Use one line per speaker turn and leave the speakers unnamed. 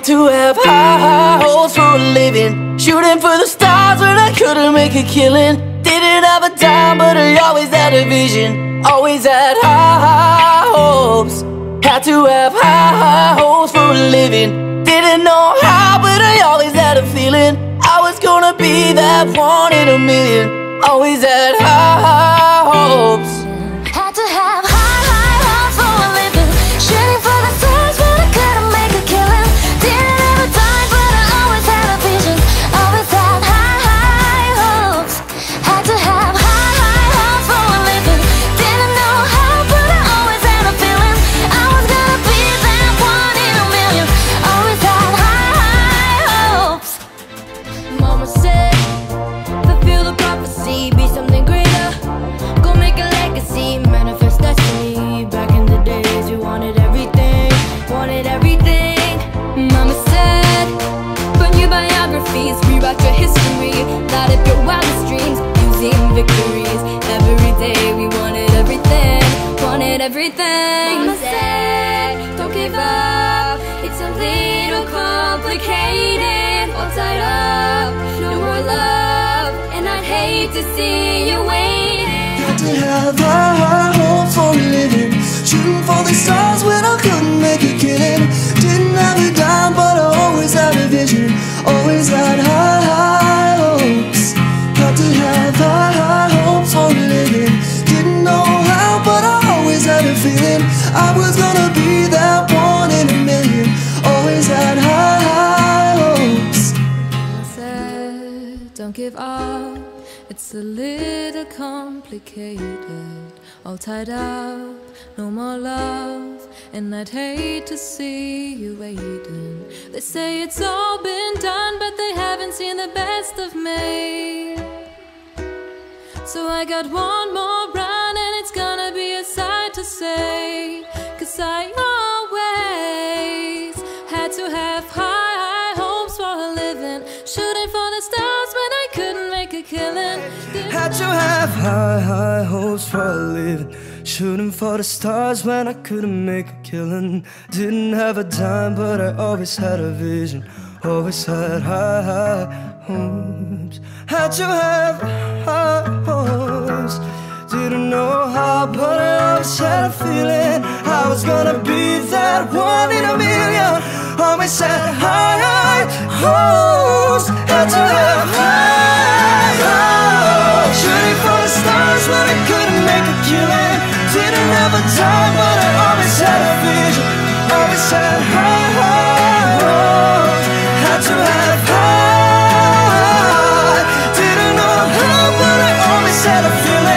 to have high hopes for a living, shooting for the stars when I couldn't make a killing. Didn't have a dime, but I always had a vision, always had high hopes. Had to have high hopes for a living. Didn't know how, but I always had a feeling I was gonna be that one in a million. Always had high hopes.
Had to have high hopes for a living, shooting for the stars but I couldn't make a killing. Didn't have a dime, but I always had a vision, always had high hopes. Had to have high hopes for a living. Didn't know how, but I always had a feeling I was gonna be that one in a million. Always had high hopes. Mama said, fulfill the prophecy, be something greater, go make a legacy, manifest destiny. Back in the days you wanted everything, wanted everything. Mama said, burn your biographies, rewrite your history, light up your wildest dreams, using victories. Every day we wanted everything, wanted everything. Mama said, don't give up, it's a little complicated. All tied up, no more love, and I'd hate to see you waiting.
Had to have high hopes for a living, shooting for the stars when I couldn't make a killing. Didn't have a dime, but I always had a vision, always had high hopes. Had to have high hopes for a living. Didn't know how, but I always had a feeling I was gonna be that one in a million. Always had high hopes.
I said, don't give up, it's a little complicated. All tied up, no more love, and I'd hate to see you waiting. They say it's all been done, but they haven't seen the best of me. So I got one more run, and it's gonna be a sight to say. 'Cause I always had to have high hopes for a living, shooting for the stars when I couldn't make a killing.
Had to have high hopes for a living, shooting for the stars when I couldn't make a killing. Didn't have a dime, but I always had a vision, always had high hopes. Had to have high hopes. Didn't know how, but I always had a feeling I was gonna be that one in a million. Always had high hopes. Had to have high hopes, shooting for the stars when I couldn't make a killing. Didn't have a time, but I always had a vision, always had high hopes. Had to have high. Didn't know how, but I always had a feeling